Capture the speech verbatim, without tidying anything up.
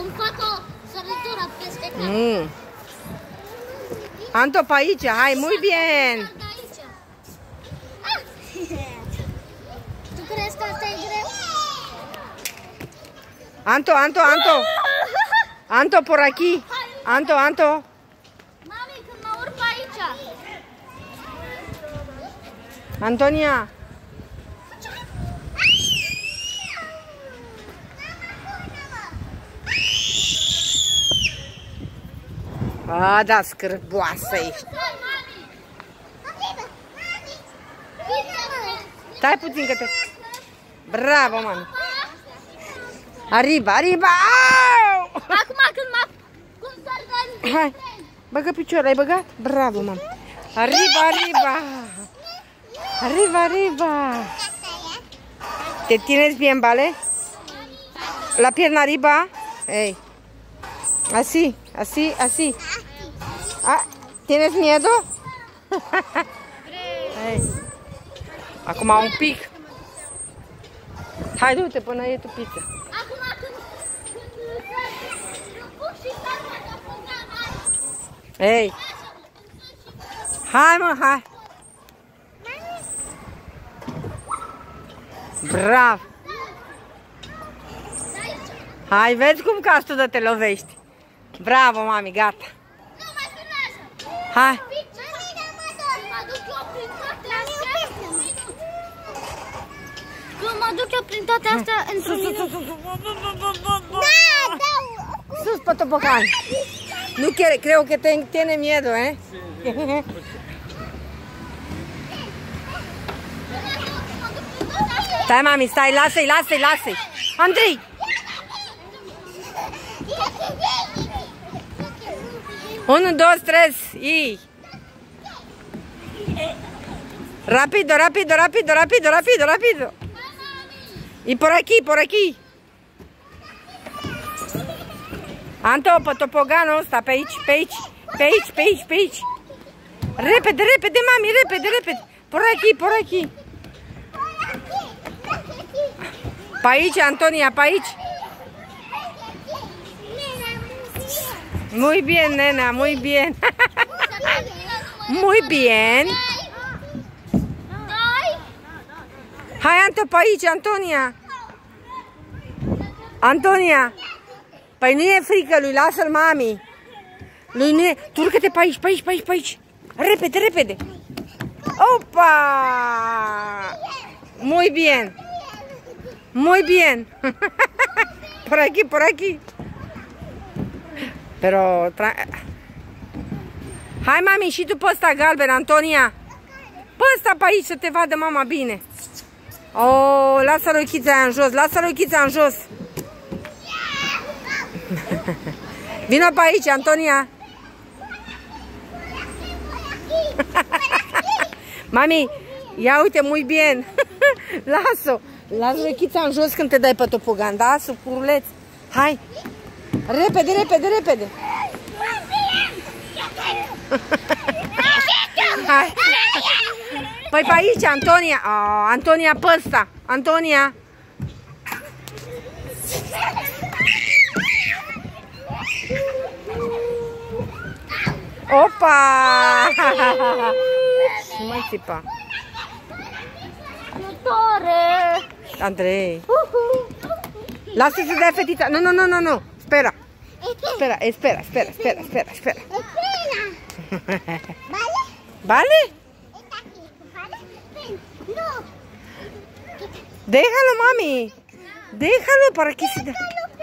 Să-mi fac o săritură peste cap. Mm. Anto, pe aici, hai, muy bien. Tu crezi că asta e greu? Anto, Anto, Anto. Anto, por aquí. Anto, Anto. Mami, când mă urc pe aici. Antonia. A, da, scârboasă ești. Stai puțin că te... Bravo, mami. Arriba, arriba! Au! Acum când mă... Cum să-l Hai, băgă piciorul, ai băgat? Bravo, mami. Arriba, arriba! Arriba, arriba! ¿Te tienes bien, vale? La pierna arriba. Ey. Así, así, así. Ah, ¿tienes miedo? Ey. Acum un pic. Hai, du-te până e tu pizza. Acum când... Când pun și carnea de fogat. Ei. Hai, mă, hai. Bravo. Hai, vezi cum castul de te lovești. Bravo, mami, gata. Nu, mai filmează. Hai. Mă duc eu prin toate astea. Mă duc eu prin toate astea într-un minut. Da, da. Sus pe topocan. Nu quiere, creo que te, tiene miedo, eh? Stai, mami, stai, lasă-i, lasă-i, lasă-i. Andrei! Unu, dos, tres, y... Rápido, rápido, rápido, rápido, rápido, rápido. Y por aquí, por aquí. Anto, pe topoganul ăsta, pe aici, pe aici, pe aici, pe aici, pe aici. Repede, repede, mami, repede, repede. Por aquí, por aquí. Pe aici, Antonia, pe aici. Muy bien, nena, muy bien. Muy bien. Hai, Anto, pe aici, Antonia. Antonia. Păi nu e frică lui, lasă-l, mami. Lui nu e... Turcă-te pe aici, pe aici, pe aici, pe aici. Repede, repede. Opa! Muy bien. Muy bien. Por aquí, por aquí. Pero... Hai, mami, și tu pe ăsta galben, Antonia. Pe ăsta pe aici să te vadă mama bine. Oh, lasă rochița aia în jos, lasă rochița în jos. Vino pe aici, Antonia. Mami, ia uite, muy bien. Lasă-o. Lasă rochița în jos când te dai pe topogan, da? Sucuruleț. Hai. Repede, repede, repede. Hai. Păi pe aici, Antonia. Oh, Antonia, pe ăsta. Antonia. Opa! Nu mai țipa. Motore! Andrei. Lasă-i să dea fetița. Nu, nu, nu, nu, nu. Spera. Espera, espera, espera, espera, espera, espera. ¿Vale? ¿Vale? Está aquí, ¿vale? Ven, no. Déjalo, mami. Déjalo para que se... Déjalo,